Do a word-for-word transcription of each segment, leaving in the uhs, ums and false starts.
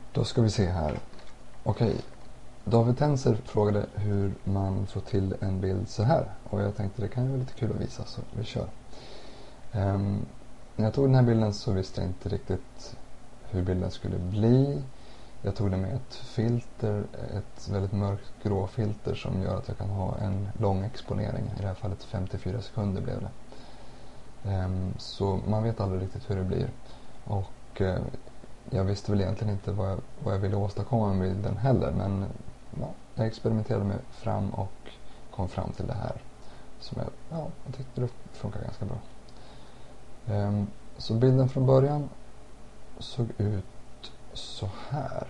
Då ska vi se här. Okej. David Tenser frågade hur man får till en bild så här. Och jag tänkte det kan ju vara lite kul att visa, så vi kör. Um, när jag tog den här bilden så visste jag inte riktigt hur bilden skulle bli. Jag tog den med ett filter, ett väldigt mörkt grå filter som gör att jag kan ha en lång exponering. I det här fallet femtiofyra sekunder blev det. Um, så man vet aldrig riktigt hur det blir. Och uh, jag visste väl egentligen inte vad jag, vad jag ville åstadkomma med bilden heller. Men ja, jag experimenterade mig fram och kom fram till det här. Som jag, ja, jag tyckte det funkar ganska bra. Um, så bilden från början såg ut så här.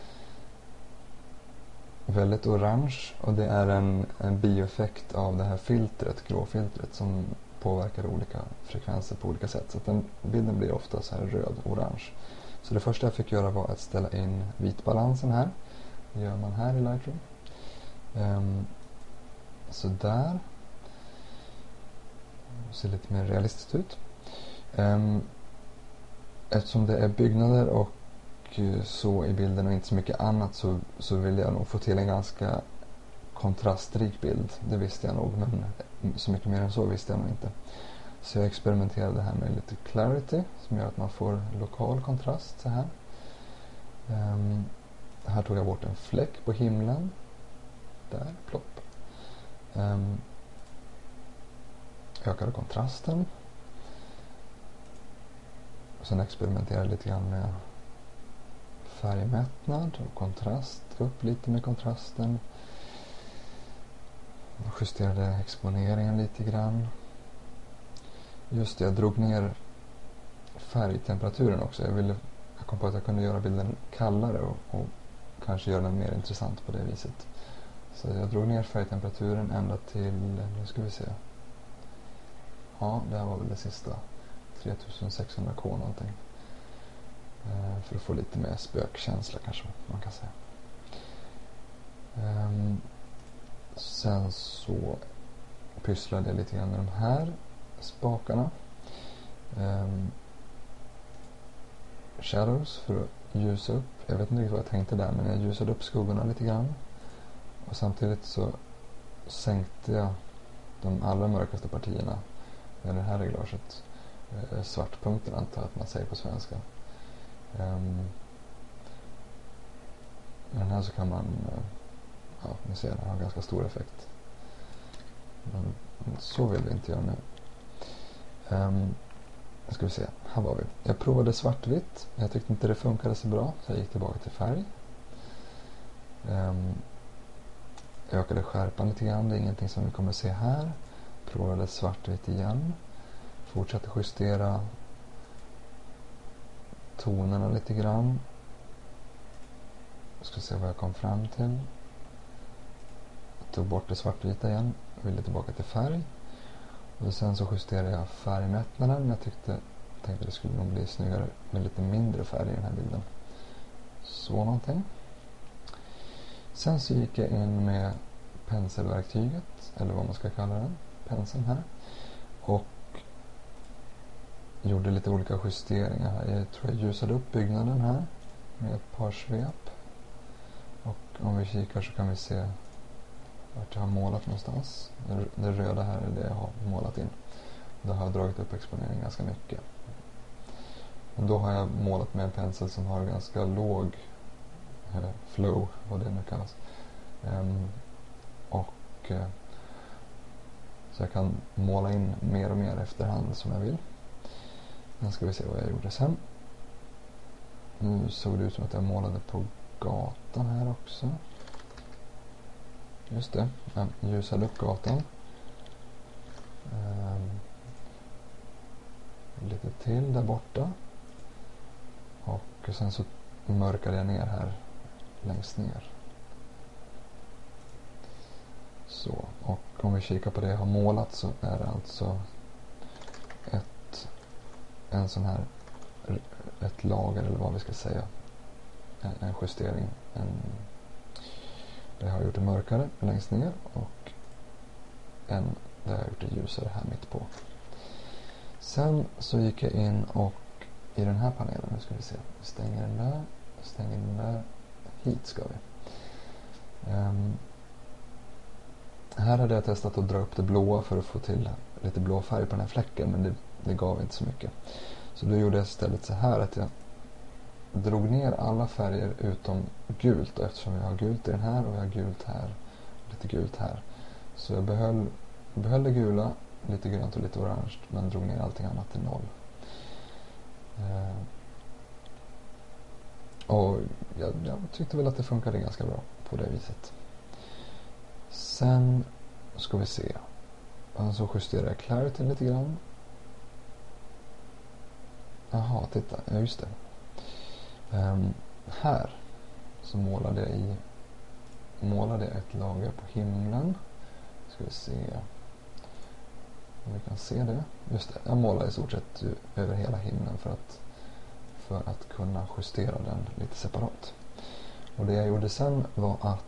Väldigt orange, och det är en, en bieffekt av det här filtret, gråfiltret, som påverkar olika frekvenser på olika sätt. Så att den bilden blir ofta så här röd-orange. Så det första jag fick göra var att ställa in vitbalansen här. Det gör man här i Lightroom. Um, så där. Det ser lite mer realistiskt ut. Um, eftersom det är byggnader och så i bilden och inte så mycket annat, så, så vill jag nog få till en ganska kontrastrik bild. Det visste jag nog, men så mycket mer än så visste jag nog inte. Så jag experimenterade här med lite clarity som gör att man får lokal kontrast så här. Um, här tog jag bort en fläck på himlen. Där, plopp. Um, ökade kontrasten. Och sen experimenterade jag lite grann med färgmättnad och kontrast. Upp lite med kontrasten. Jag justerade exponeringen lite grann. Just det, jag drog ner färgtemperaturen också. Jag, ville, jag kom på att jag kunde göra bilden kallare och, och kanske göra den mer intressant på det viset. Så jag drog ner färgtemperaturen ända till, nu ska vi se. Ja, det här var väl det sista. tretsexhundra K någonting. Uh, för att få lite mer spökkänsla kanske man kan säga. Um, sen så pysslade jag lite grann med de här spakarna. Um, shadows för att ljusa upp. Jag vet inte riktigt vad jag tänkte där, men jag ljusade upp skuggorna lite grann. Och samtidigt så sänkte jag de allra mörkaste partierna med det här reglaget. Uh, svartpunkten antar jag att man säger på svenska. Um, med den här så kan man, uh, ja, ni ser, den har ganska stor effekt. Men så vill vi inte göra nu. Um, ska vi se, här var vi. Jag provade svartvitt. Jag tyckte inte det funkade så bra, så jag gick tillbaka till färg. Um, jag ökade skärpan lite grann, det är ingenting som vi kommer se här. Provade svartvitt igen. Fortsatte justera tonerna lite grann. Jag ska se vad jag kom fram till. Jag tog bort det svartvita igen. Jag ville tillbaka till färg. Och sen så justerade jag färgmättnaden. Jag tyckte, tänkte det skulle nog bli snyggare med lite mindre färg i den här bilden. Så någonting. Sen så gick jag in med penselverktyget, eller vad man ska kalla den. Penseln här. Och gjorde lite olika justeringar här. Jag tror jag ljusade upp byggnaden här med ett par svep. Och om vi kikar så kan vi se vart jag har målat någonstans. Det röda här är det jag har målat in. Då har jag dragit upp exponeringen ganska mycket. Men då har jag målat med en pensel som har ganska låg eh, flow, vad det nu kallas. Um, och eh, så jag kan måla in mer och mer efterhand som jag vill. Nu ska vi se vad jag gjorde sen. Nu såg det ut som att jag målade på gatan här också. Just det, jag ljusade upp gatan. Um, lite till där borta. Och sen så mörkade jag ner här längst ner. Så, och om vi kikar på det jag har målat så är det alltså ett, en sån här, ett lager eller vad vi ska säga. En, en justering. En, där jag har gjort det mörkare längst ner och en där jag har gjort det ljusare här mitt på. Sen så gick jag in och i den här panelen, nu ska vi se, vi stänger den där. stänger den där. Hit ska vi. Um, här hade jag testat att dra upp det blåa för att få till lite blå färg på den här fläcken, men det, det gav inte så mycket. Så då gjorde jag istället så här att jag drog ner alla färger utom gult, då, eftersom jag har gult i den här och jag har gult här och lite gult här. Så jag behöll, behöll det gula, lite grönt och lite orange, men drog ner allting annat till noll. Uh, och jag, jag tyckte väl att det funkade ganska bra på det viset. Sen ska vi se. Och så justerar jag clarity lite grann. Jaha, titta. Ja, just det. Um, här så målade jag i målade jag ett lager på himlen. Ska vi se om vi kan se det. Just det, jag målade i stort sett över hela himlen för att för att kunna justera den lite separat. Och det jag gjorde sen var att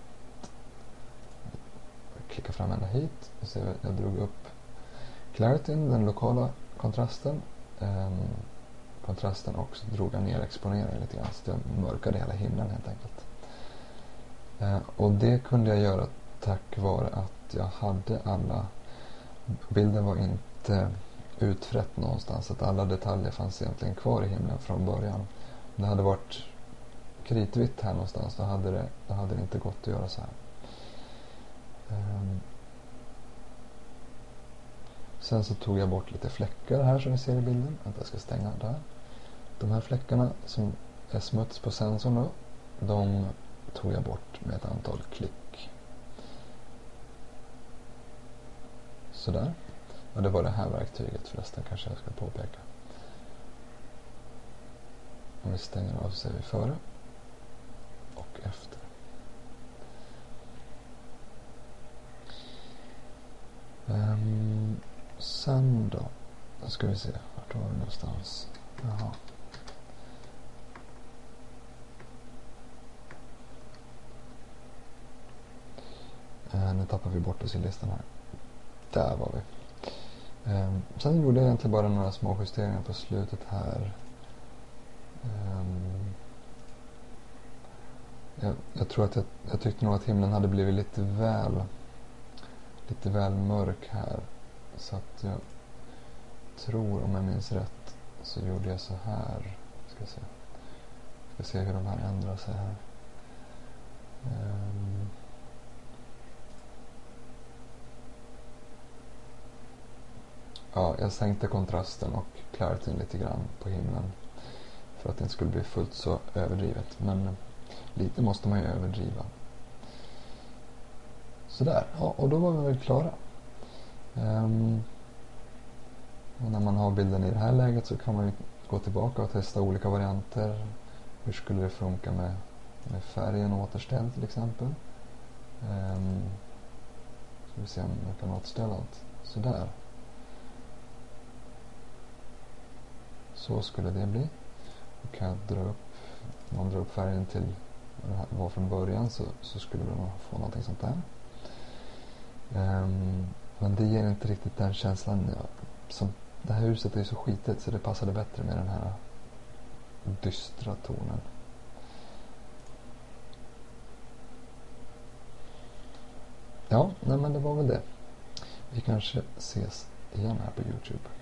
klicka fram ända hit. Så jag drog upp clarityn, den lokala kontrasten. Um, kontrasten och så drog jag ner exponeringen lite grann. Så jag mörkade hela himlen helt enkelt. Uh, och det kunde jag göra tack vare att jag hade alla... Bilden var inte utfrätt någonstans. Att alla detaljer fanns egentligen kvar i himlen från början. Om det hade varit kritvitt här någonstans då hade det, då hade det inte gått att göra så här. Um, sen så tog jag bort lite fläckar här som vi ser i bilden. Att jag ska stänga där. De här fläckarna som är smuts på sensorn då, de tog jag bort med ett antal klick. Sådär. Och det var det här verktyget förresten, kanske jag ska påpeka. Om vi stänger av så ser vi före och efter. Um, sen då, då ska vi se, vart var vi någonstans? Jaha. Uh, nu tappar vi bort oss i listan här. Där var vi. Um, sen gjorde jag egentligen bara några små justeringar på slutet här. Um, jag, jag tror att jag, jag tyckte nog att himlen hade blivit lite väl lite väl mörk här. Så att jag tror, om jag minns rätt, så gjorde jag så här. Ska se. Ska se hur de här ändrar sig här. Um, Ja, jag sänkte kontrasten och clarityn lite grann på himlen för att det inte skulle bli fullt så överdrivet. Men lite måste man ju överdriva. Sådär, ja, och då var vi väl klara. Um, och när man har bilden i det här läget så kan man ju gå tillbaka och testa olika varianter. Hur skulle det funka med, med färgen återställd till exempel. Um, ska vi se om jag kan återställa allt. Sådär. Så skulle det bli. Och kan jag dra upp, om man drar upp färgen till vad det var från början så, så skulle vi nog få någonting sånt där. Um, men det ger inte riktigt den känslan. Ja, som, det här huset är ju så skitigt så det passade bättre med den här dystra tonen. Ja, nej men det var väl det. Vi kanske ses igen här på YouTube.